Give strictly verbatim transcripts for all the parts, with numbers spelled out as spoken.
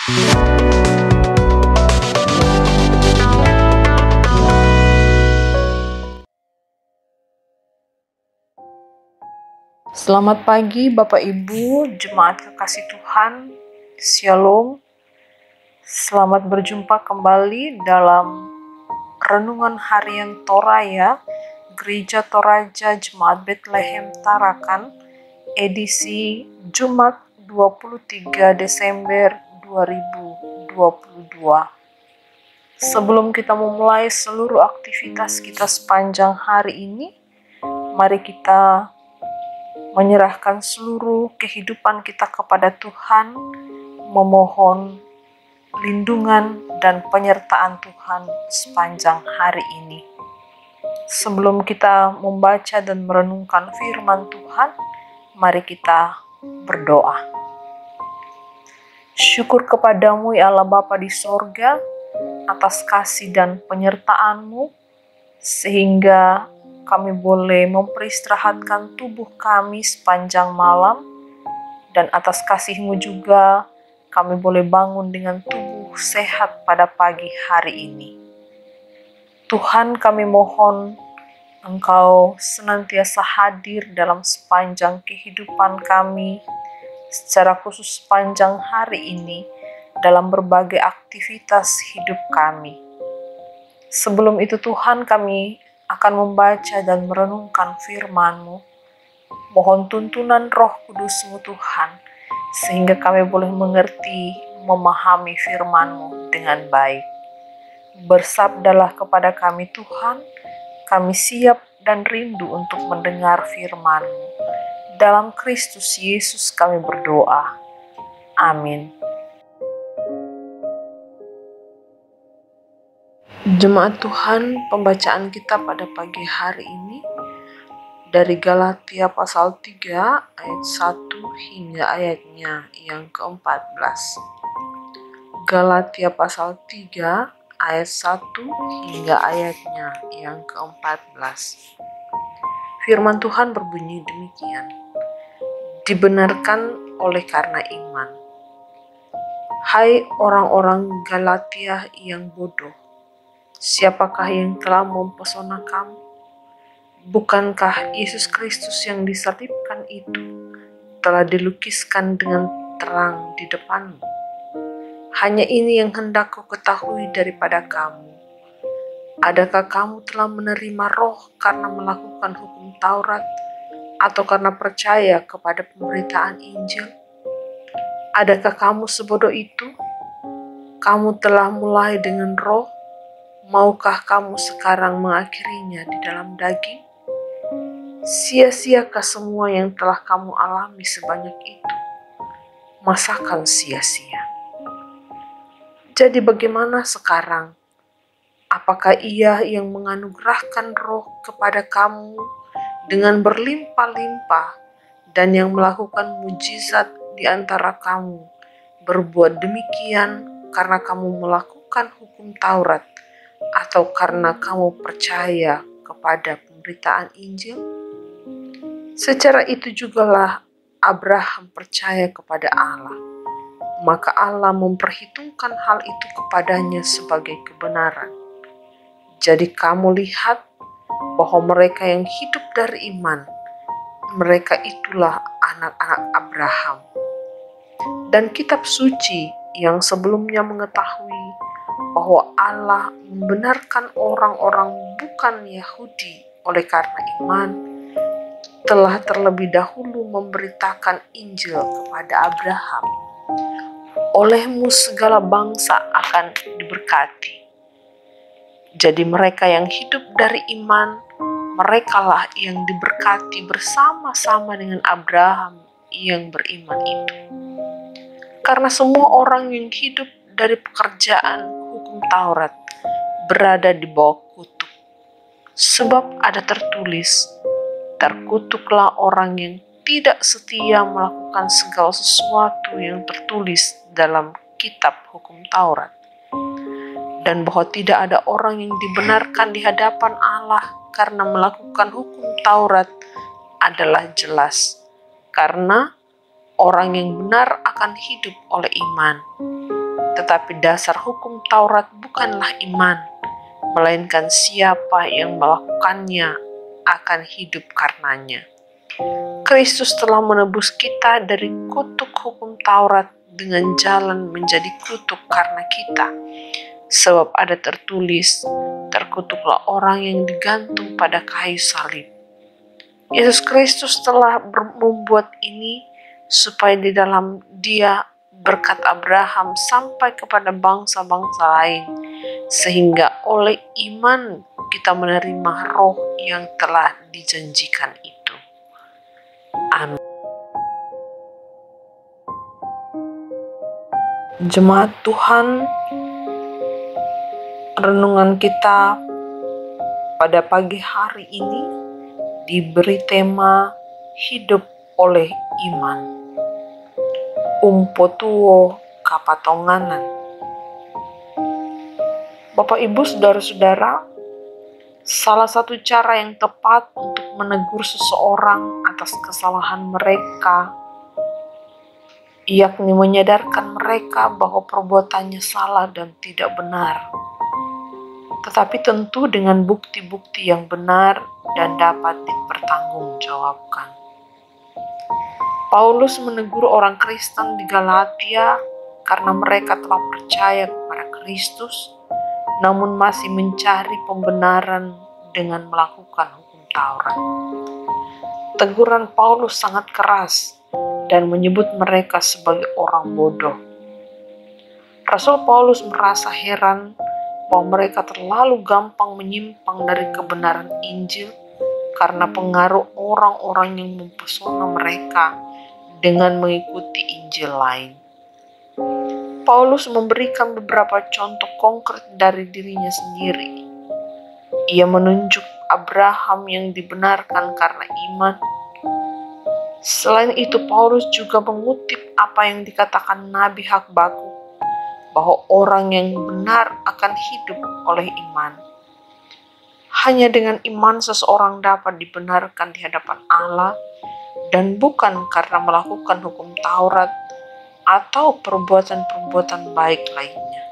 Selamat pagi Bapak Ibu, Jemaat Kekasih Tuhan, Shalom. Selamat berjumpa kembali dalam Renungan Harian Toraya, Gereja Toraja Jemaat Bethlehem Tarakan, edisi Jumat dua puluh tiga Desember dua ribu dua puluh dua. Sebelum kita memulai seluruh aktivitas kita sepanjang hari ini, mari kita menyerahkan seluruh kehidupan kita kepada Tuhan, memohon lindungan dan penyertaan Tuhan sepanjang hari ini. Sebelum kita membaca dan merenungkan firman Tuhan, mari kita berdoa. Syukur kepadamu ya Allah Bapa di sorga, atas kasih dan penyertaan-Mu, sehingga kami boleh memperistirahatkan tubuh kami sepanjang malam, dan atas kasih-Mu juga kami boleh bangun dengan tubuh sehat pada pagi hari ini. Tuhan, kami mohon Engkau senantiasa hadir dalam sepanjang kehidupan kami, secara khusus sepanjang hari ini, dalam berbagai aktivitas hidup kami. Sebelum itu Tuhan, kami akan membaca dan merenungkan firman-Mu. Mohon tuntunan Roh Kudus-Mu Tuhan, sehingga kami boleh mengerti, memahami firman-Mu dengan baik. Bersabdalah kepada kami Tuhan, kami siap dan rindu untuk mendengar firman-Mu. Dalam Kristus Yesus kami berdoa. Amin. Jemaat Tuhan, pembacaan kita pada pagi hari ini dari Galatia pasal tiga ayat satu hingga ayatnya yang keempat belas. Galatia pasal tiga ayat satu hingga ayatnya yang keempat belas. Firman Tuhan berbunyi demikian. Dibenarkan oleh karena iman. Hai orang-orang Galatia yang bodoh, siapakah yang telah mempesona kamu? Bukankah Yesus Kristus yang disalibkan itu telah dilukiskan dengan terang di depanmu? Hanya ini yang hendak ku ketahui daripada kamu. Adakah kamu telah menerima Roh karena melakukan hukum Taurat atau karena percaya kepada pemberitaan Injil? Adakah kamu sebodoh itu? Kamu telah mulai dengan Roh, maukah kamu sekarang mengakhirinya di dalam daging? Sia-siakah semua yang telah kamu alami sebanyak itu? Masakan sia-sia? Jadi bagaimana sekarang? Apakah Ia yang menganugerahkan Roh kepada kamu dengan berlimpah-limpah dan yang melakukan mujizat di antara kamu berbuat demikian karena kamu melakukan hukum Taurat atau karena kamu percaya kepada pemberitaan Injil? Secara itu jugalah Abraham percaya kepada Allah, maka Allah memperhitungkan hal itu kepadanya sebagai kebenaran. Jadi kamu lihat bahwa mereka yang hidup dari iman, mereka itulah anak-anak Abraham. Dan kitab suci yang sebelumnya mengetahui bahwa Allah membenarkan orang-orang bukan Yahudi oleh karena iman, telah terlebih dahulu memberitakan Injil kepada Abraham. Olehmu segala bangsa akan diberkati. Jadi mereka yang hidup dari iman, merekalah yang diberkati bersama-sama dengan Abraham yang beriman itu. Karena semua orang yang hidup dari pekerjaan hukum Taurat berada di bawah kutuk. Sebab ada tertulis, terkutuklah orang yang tidak setia melakukan segala sesuatu yang tertulis dalam kitab hukum Taurat. Dan bahwa tidak ada orang yang dibenarkan di hadapan Allah karena melakukan hukum Taurat adalah jelas. Karena orang yang benar akan hidup oleh iman. Tetapi dasar hukum Taurat bukanlah iman, melainkan siapa yang melakukannya akan hidup karenanya. Kristus telah menebus kita dari kutuk hukum Taurat dengan jalan menjadi kutuk karena kita. Sebab ada tertulis, terkutuklah orang yang digantung pada kayu salib. Yesus Kristus telah membuat ini supaya di dalam Dia berkat Abraham sampai kepada bangsa-bangsa lain, sehingga oleh iman kita menerima roh yang telah dijanjikan itu. Amin. Jemaat Tuhan, renungan kita pada pagi hari ini diberi tema hidup oleh iman. Umpo tuo kapatonganan. Bapak Ibu saudara-saudara, salah satu cara yang tepat untuk menegur seseorang atas kesalahan mereka, yakni menyadarkan mereka bahwa perbuatannya salah dan tidak benar, tetapi tentu dengan bukti-bukti yang benar dan dapat dipertanggungjawabkan. Paulus menegur orang Kristen di Galatia karena mereka telah percaya kepada Kristus, namun masih mencari pembenaran dengan melakukan hukum Taurat. Teguran Paulus sangat keras dan menyebut mereka sebagai orang bodoh. Rasul Paulus merasa heran bahwa mereka terlalu gampang menyimpang dari kebenaran Injil karena pengaruh orang-orang yang mempesona mereka dengan mengikuti Injil lain. Paulus memberikan beberapa contoh konkret dari dirinya sendiri. Ia menunjuk Abraham yang dibenarkan karena iman. Selain itu, Paulus juga mengutip apa yang dikatakan Nabi Habakuk, bahwa orang yang benar akan hidup oleh iman. Hanya dengan iman seseorang dapat dibenarkan di hadapan Allah, dan bukan karena melakukan hukum Taurat atau perbuatan-perbuatan baik lainnya.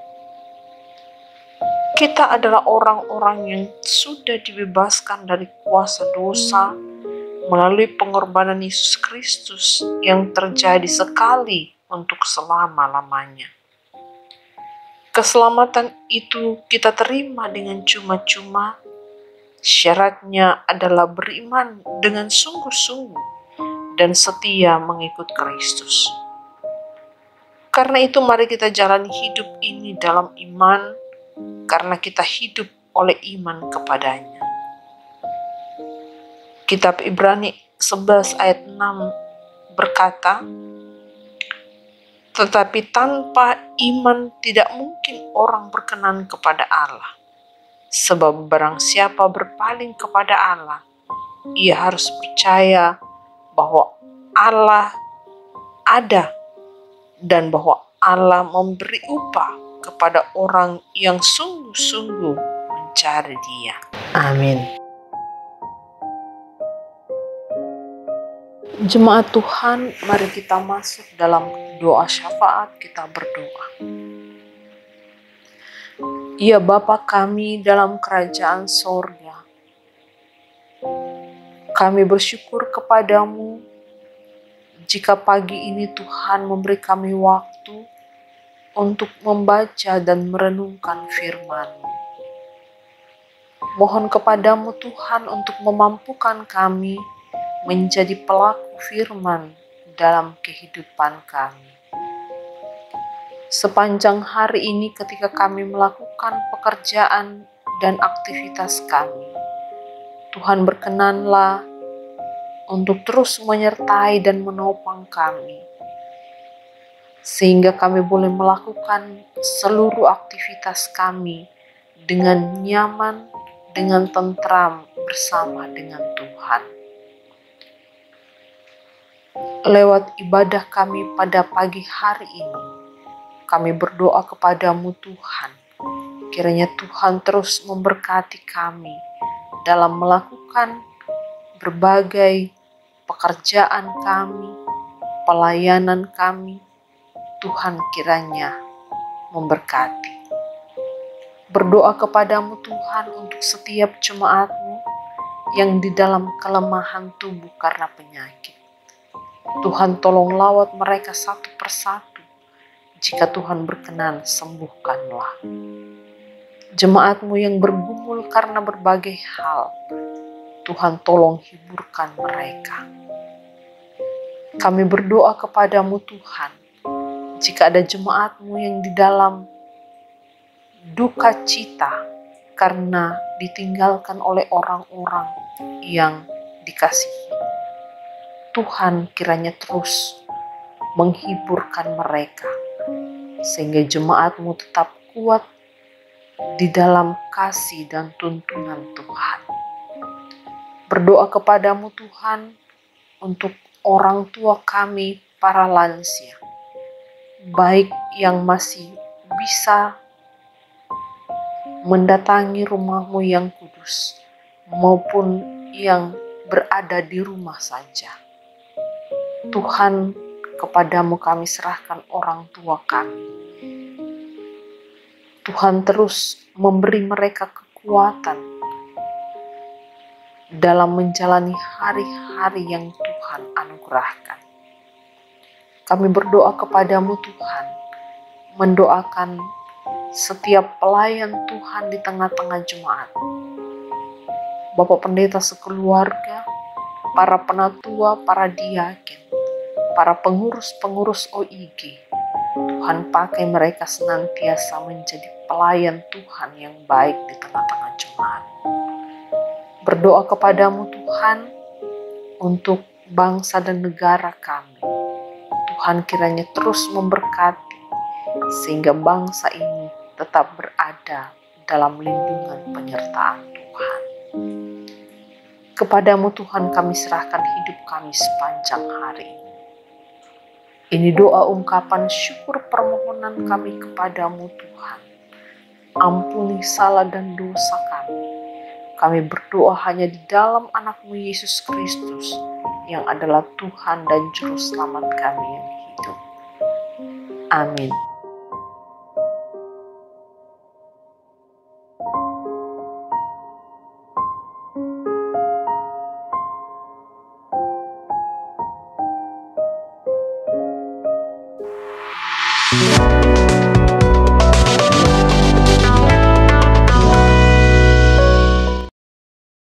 Kita adalah orang-orang yang sudah dibebaskan dari kuasa dosa melalui pengorbanan Yesus Kristus yang terjadi sekali untuk selama-lamanya. Keselamatan itu kita terima dengan cuma-cuma. Syaratnya adalah beriman dengan sungguh-sungguh dan setia mengikut Kristus. Karena itu mari kita jalani hidup ini dalam iman, karena kita hidup oleh iman kepadanya. Kitab Ibrani sebelas ayat enam berkata, tetapi tanpa iman tidak mungkin orang berkenan kepada Allah. Sebab barang siapa berpaling kepada Allah, ia harus percaya bahwa Allah ada dan bahwa Allah memberi upah kepada orang yang sungguh-sungguh mencari Dia. Amin. Jemaat Tuhan, mari kita masuk dalam doa syafaat, kita berdoa. Ya Bapa kami dalam kerajaan sorga, kami bersyukur kepadamu jika pagi ini Tuhan memberi kami waktu untuk membaca dan merenungkan firman-Mu. Mohon kepadamu Tuhan untuk memampukan kami menjadi pelaku firman dalam kehidupan kami. Sepanjang hari ini ketika kami melakukan pekerjaan dan aktivitas kami, Tuhan berkenanlah untuk terus menyertai dan menopang kami, sehingga kami boleh melakukan seluruh aktivitas kami dengan nyaman, dengan tentram bersama dengan Tuhan. Lewat ibadah kami pada pagi hari ini, kami berdoa kepadamu Tuhan, kiranya Tuhan terus memberkati kami dalam melakukan berbagai pekerjaan kami, pelayanan kami. Tuhan kiranya memberkati. Berdoa kepadamu Tuhan untuk setiap jemaat-Mu yang di dalam kelemahan tubuh karena penyakit. Tuhan tolong lawat mereka satu persatu. Jika Tuhan berkenan, sembuhkanlah. Jemaat-Mu yang bergumul karena berbagai hal, Tuhan tolong hiburkan mereka. Kami berdoa kepadamu Tuhan, jika ada jemaat-Mu yang di dalam duka cita karena ditinggalkan oleh orang-orang yang dikasihi, Tuhan kiranya terus menghiburkan mereka, sehingga jemaat-Mu tetap kuat di dalam kasih dan tuntunan Tuhan. Berdoa kepadamu Tuhan untuk orang tua kami, para lansia, baik yang masih bisa mendatangi rumah-Mu yang kudus, maupun yang berada di rumah saja. Tuhan, kepadamu kami serahkan orang tua kami. Tuhan terus memberi mereka kekuatan dalam menjalani hari-hari yang Tuhan anugerahkan. Kami berdoa kepadamu Tuhan, mendoakan setiap pelayan Tuhan di tengah-tengah jemaat, Bapak Pendeta sekeluarga, para penatua, para diaken, para pengurus-pengurus O I G. Tuhan pakai mereka senantiasa menjadi pelayan Tuhan yang baik di tengah-tengah jemaat. Berdoa kepadamu Tuhan untuk bangsa dan negara kami. Tuhan kiranya terus memberkati sehingga bangsa ini tetap berada dalam lindungan penyertaan Tuhan. Kepadamu Tuhan kami serahkan hidup kami sepanjang hari ini. Ini doa ungkapan syukur permohonan kami kepadamu Tuhan. Ampuni salah dan dosa kami. Kami berdoa hanya di dalam anak-Mu Yesus Kristus yang adalah Tuhan dan Juru Selamat kami yang hidup. Amin.